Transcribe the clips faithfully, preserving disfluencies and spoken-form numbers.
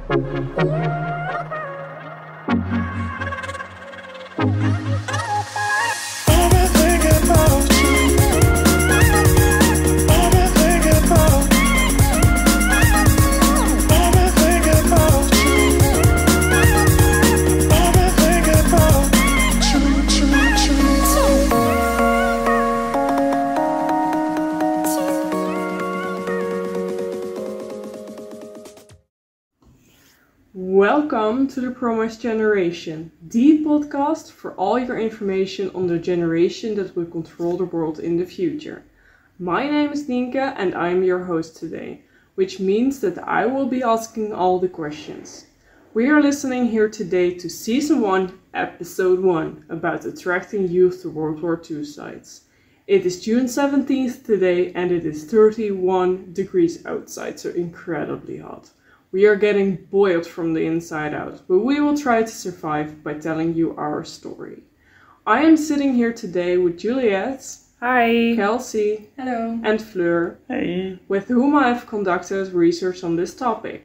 Welcome to the Promised Generation, the podcast for all your information on the generation that will control the world in the future. My name is Nienke and I am your host today, which means that I will be asking all the questions. We are listening here today to Season one, Episode one, about attracting youth to World War Two sites. It is June seventeenth today and it is thirty-one degrees outside, so incredibly hot. We are getting boiled from the inside out, but we will try to survive by telling you our story. I am sitting here today with Juliette, hi, Kelsey, hello, and Fleur, hey, with whom I have conducted research on this topic.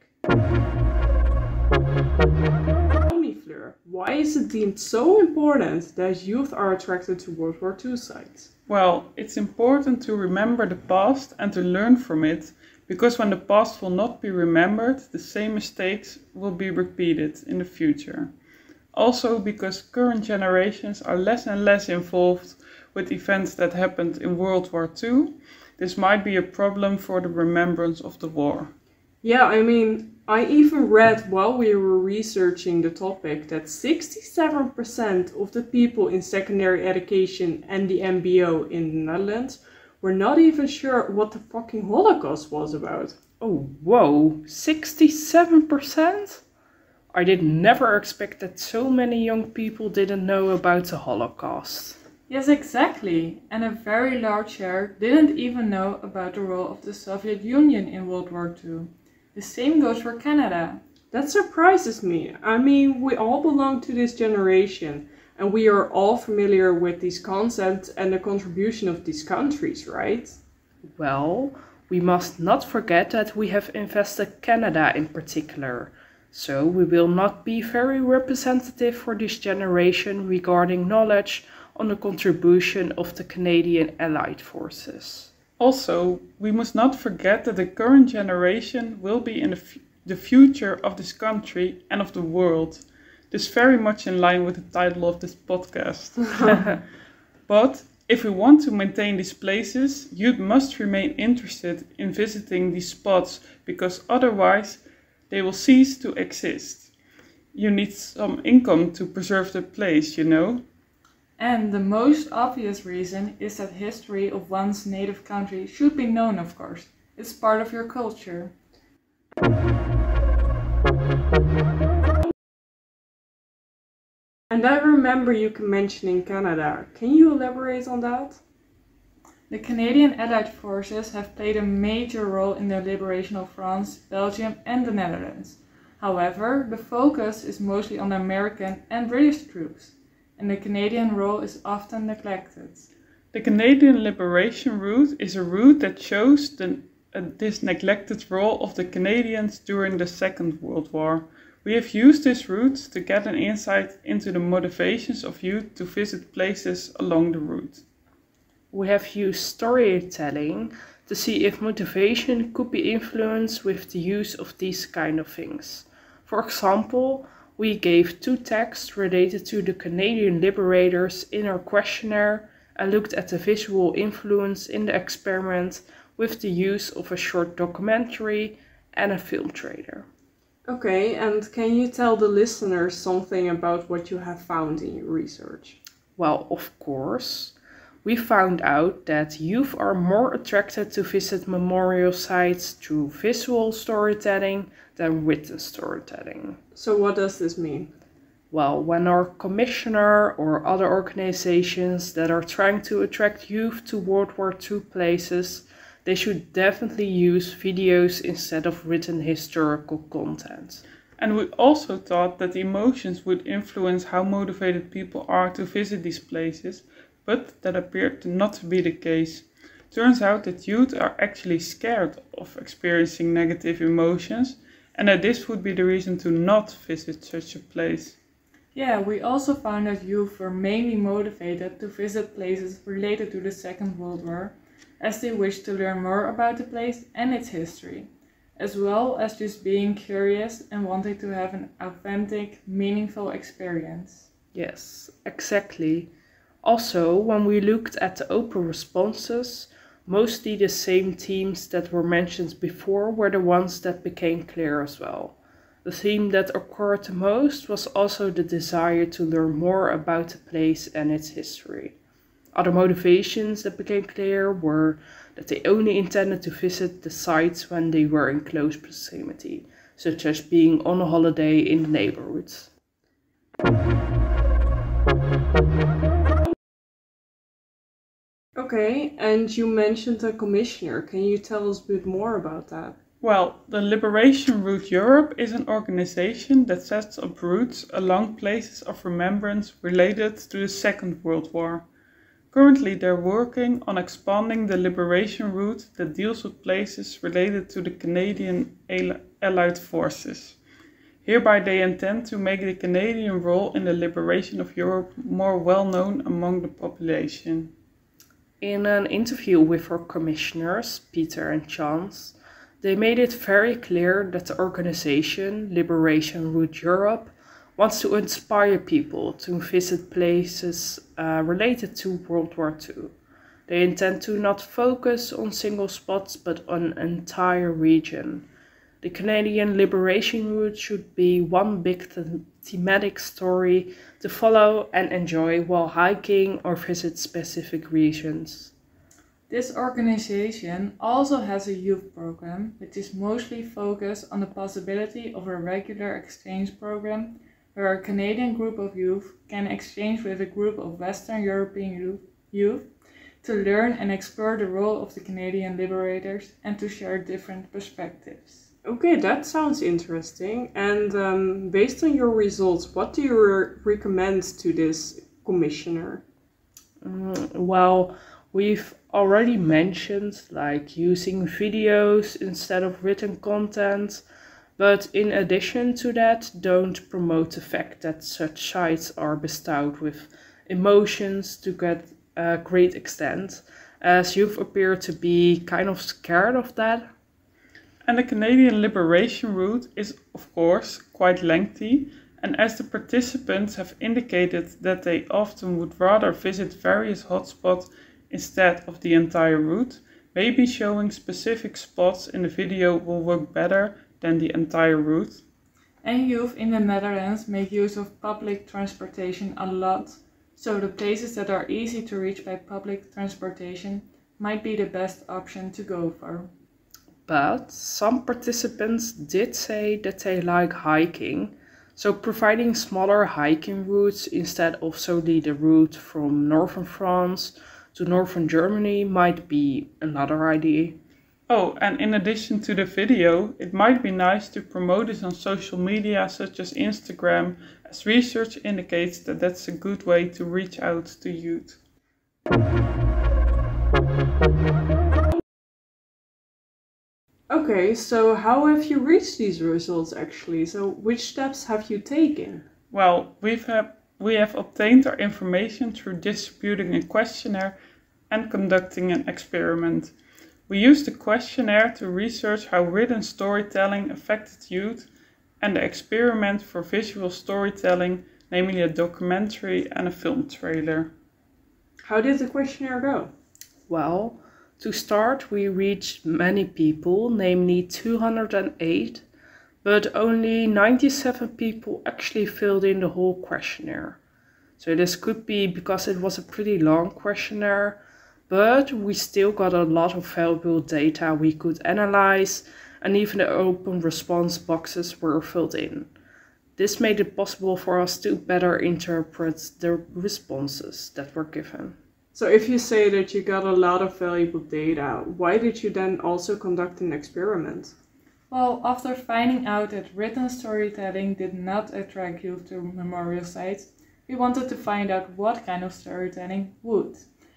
Tell me, Fleur, why is it deemed so important that youth are attracted to World War Two sites? Well, it's important to remember the past and to learn from it, because when the past will not be remembered, the same mistakes will be repeated in the future. Also because current generations are less and less involved with events that happened in World War Two, this might be a problem for the remembrance of the war. Yeah, I mean, I even read while we were researching the topic that sixty-seven percent of the people in secondary education and the M B O in the Netherlands were not even sure what the fucking Holocaust was about. Oh, whoa, sixty-seven percent? I did never expect that so many young people didn't know about the Holocaust. Yes, exactly. And a very large share didn't even know about the role of the Soviet Union in World War Two. The same goes for Canada. That surprises me. I mean, we all belong to this generation, and we are all familiar with these concepts and the contribution of these countries, right? Well, we must not forget that we have invested Canada in particular, so we will not be very representative for this generation regarding knowledge on the contribution of the Canadian Allied Forces. Also, we must not forget that the current generation will be in the, f- the future of this country and of the world. This is very much in line with the title of this podcast. But if we want to maintain these places, youth must remain interested in visiting these spots, because otherwise they will cease to exist. You need some income to preserve the place, you know? And the most obvious reason is that history of one's native country should be known, of course. It's part of your culture. And I remember you mentioning Canada. Can you elaborate on that? The Canadian Allied Forces have played a major role in the liberation of France, Belgium and the Netherlands. However, the focus is mostly on American and British troops, and the Canadian role is often neglected. The Canadian Liberation Route is a route that shows the, uh, this neglected role of the Canadians during the Second World War. We have used this route to get an insight into the motivations of youth to visit places along the route. We have used storytelling to see if motivation could be influenced with the use of these kind of things. For example, we gave two texts related to the Canadian liberators in our questionnaire and looked at the visual influence in the experiment with the use of a short documentary and a film trailer. Okay, and can you tell the listeners something about what you have found in your research? Well, of course. We found out that youth are more attracted to visit memorial sites through visual storytelling than written storytelling. So what does this mean? Well, when our commissioner or other organizations that are trying to attract youth to World War Two places, they should definitely use videos instead of written historical content. And we also thought that the emotions would influence how motivated people are to visit these places, but that appeared to not to be the case. Turns out that youth are actually scared of experiencing negative emotions, and that this would be the reason to not visit such a place. Yeah, we also found that youth were mainly motivated to visit places related to the Second World War, as they wished to learn more about the place and its history, as well as just being curious and wanting to have an authentic, meaningful experience. Yes, exactly. Also, when we looked at the open responses, mostly the same themes that were mentioned before were the ones that became clear as well. The theme that occurred the most was also the desire to learn more about the place and its history. Other motivations that became clear were that they only intended to visit the sites when they were in close proximity, such as being on a holiday in the neighborhood. Okay, and you mentioned a commissioner. Can you tell us a bit more about that? Well, the Liberation Route Europe is an organization that sets up routes along places of remembrance related to the Second World War. Currently, they're working on expanding the Liberation Route that deals with places related to the Canadian Allied Forces. Hereby, they intend to make the Canadian role in the liberation of Europe more well known among the population. In an interview with our commissioners, Peter and Chance, they made it very clear that the organization, Liberation Route Europe, wants to inspire people to visit places uh, related to World War Two. They intend to not focus on single spots but on an entire region. The Canadian Liberation Route should be one big th- thematic story to follow and enjoy while hiking or visit specific regions. This organization also has a youth program, which is mostly focused on the possibility of a regular exchange program where a Canadian group of youth can exchange with a group of Western European youth, youth to learn and explore the role of the Canadian liberators and to share different perspectives. Okay, that sounds interesting. And um, based on your results, what do you re- recommend to this commissioner? Mm, well, we've already mentioned like using videos instead of written content, but in addition to that, don't promote the fact that such sites are bestowed with emotions to get a great extent, as you've appeared to be kind of scared of that. And the Canadian Liberation Route is, of course, quite lengthy, and as the participants have indicated that they often would rather visit various hotspots instead of the entire route, maybe showing specific spots in the video will work better than the entire route. And youth in the Netherlands make use of public transportation a lot, so the places that are easy to reach by public transportation might be the best option to go for. But some participants did say that they like hiking, so providing smaller hiking routes instead of solely the route from northern France to northern Germany might be another idea. Oh, and in addition to the video, it might be nice to promote this on social media such as Instagram, as research indicates that that's a good way to reach out to youth. Okay, so how have you reached these results actually? So which steps have you taken? Well, we've have, we have obtained our information through distributing a questionnaire and conducting an experiment. We used the questionnaire to research how written storytelling affected youth and the experiment for visual storytelling, namely a documentary and a film trailer. How did the questionnaire go? Well, to start, we reached many people, namely two hundred eight, but only ninety-seven people actually filled in the whole questionnaire. So this could be because it was a pretty long questionnaire, but we still got a lot of valuable data we could analyze, and even the open response boxes were filled in. This made it possible for us to better interpret the responses that were given. So if you say that you got a lot of valuable data, why did you then also conduct an experiment? Well, after finding out that written storytelling did not attract youth to memorial sites, we wanted to find out what kind of storytelling would.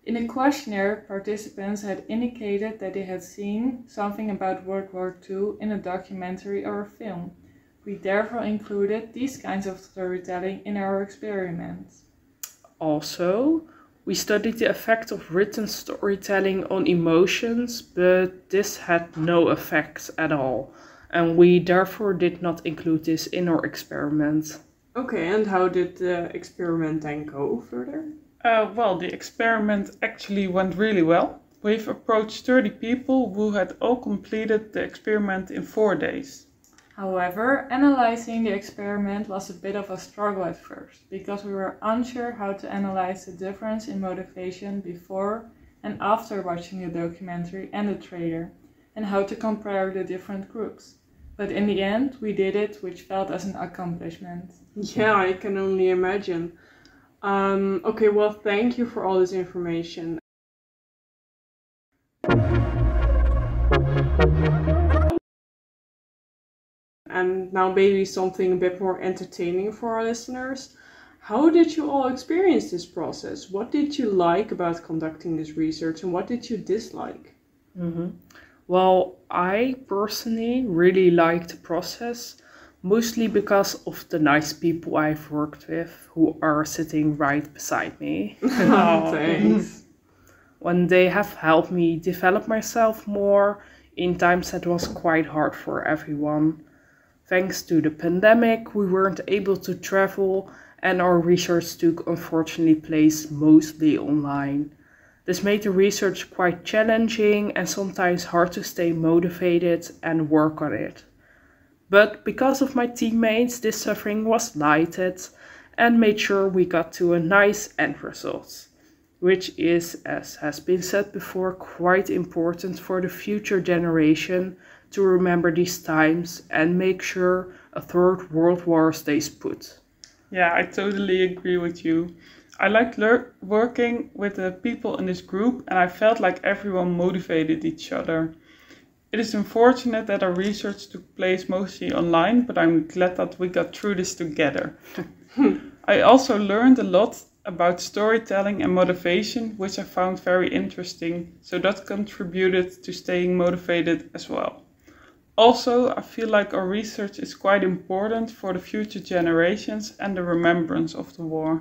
In a questionnaire, participants had indicated that they had seen something about World War Two in a documentary or a film. We therefore included these kinds of storytelling in our experiments. Also, we studied the effect of written storytelling on emotions, but this had no effect at all, and we therefore did not include this in our experiment. Okay, and how did the experiment then go further? Uh, well, the experiment actually went really well. We've approached thirty people who had all completed the experiment in four days. However, analyzing the experiment was a bit of a struggle at first, because we were unsure how to analyze the difference in motivation before and after watching the documentary and the trailer, and how to compare the different groups. But in the end, we did it, which felt as an accomplishment. Yeah, I can only imagine. Um, okay, well, thank you for all this information. And now maybe something a bit more entertaining for our listeners. How did you all experience this process? What did you like about conducting this research and what did you dislike? Mm-hmm. Well, I personally really liked the process, mostly because of the nice people I've worked with who are sitting right beside me. Oh, thanks. When they have helped me develop myself more in times that was quite hard for everyone. Thanks to the pandemic, we weren't able to travel and our research took unfortunately place mostly online. This made the research quite challenging and sometimes hard to stay motivated and work on it. But because of my teammates, this suffering was lighted and made sure we got to a nice end result, which is, as has been said before, quite important for the future generation to remember these times and make sure a third world war stays put. Yeah, I totally agree with you. I liked lear- working with the people in this group and I felt like everyone motivated each other. It is unfortunate that our research took place mostly online, but I'm glad that we got through this together. I also learned a lot about storytelling and motivation, which I found very interesting, so that contributed to staying motivated as well. Also, I feel like our research is quite important for the future generations and the remembrance of the war.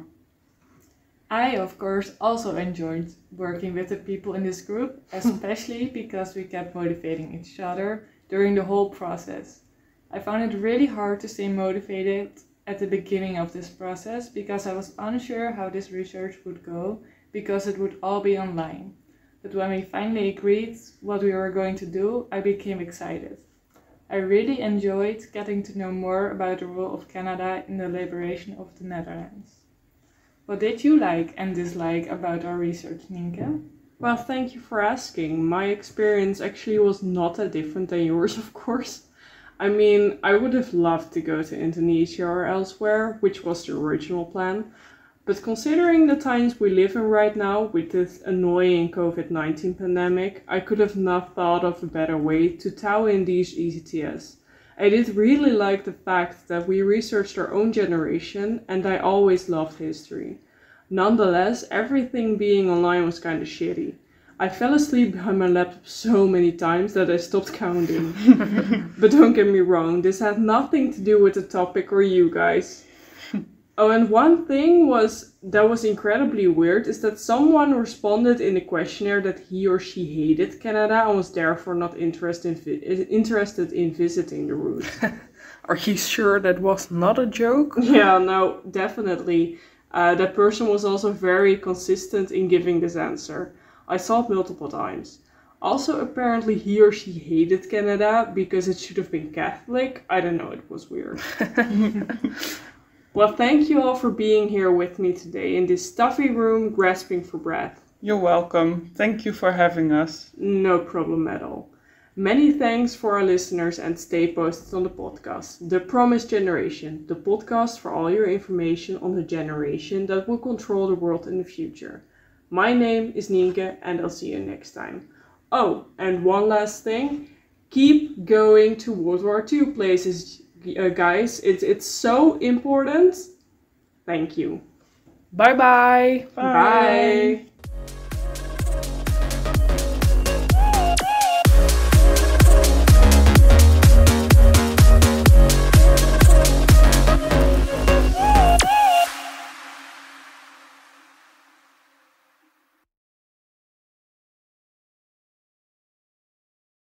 I, of course, also enjoyed working with the people in this group, especially because we kept motivating each other during the whole process. I found it really hard to stay motivated at the beginning of this process because I was unsure how this research would go because it would all be online. But when we finally agreed what we were going to do, I became excited. I really enjoyed getting to know more about the role of Canada in the liberation of the Netherlands. What did you like and dislike about our research, Nienke? Well, thank you for asking. My experience actually was not that different than yours, of course. I mean, I would have loved to go to Indonesia or elsewhere, which was the original plan. But considering the times we live in right now with this annoying COVID nineteen pandemic, I could have not thought of a better way to tow in these E C T S. I did really like the fact that we researched our own generation and I always loved history. Nonetheless, everything being online was kind of shitty. I fell asleep behind my laptop so many times that I stopped counting. But don't get me wrong, this had nothing to do with the topic or you guys. Oh, and one thing was that was incredibly weird is that someone responded in the questionnaire that he or she hated Canada and was therefore not interested in, vi- interested in visiting the route. Are you sure that was not a joke? Yeah, no, definitely. Uh, that person was also very consistent in giving this answer. I saw it multiple times. Also, apparently he or she hated Canada because it should have been Catholic. I don't know, it was weird. Well, thank you all for being here with me today in this stuffy room grasping for breath. You're welcome. Thank you for having us. No problem at all. Many thanks for our listeners and stay posted on the podcast, The Promised Generation, the podcast for all your information on the generation that will control the world in the future. My name is Nienke and I'll see you next time. Oh, and one last thing. Keep going to World War Two places, uh, guys. It's, it's so important. Thank you. Bye-bye. Bye. Bye.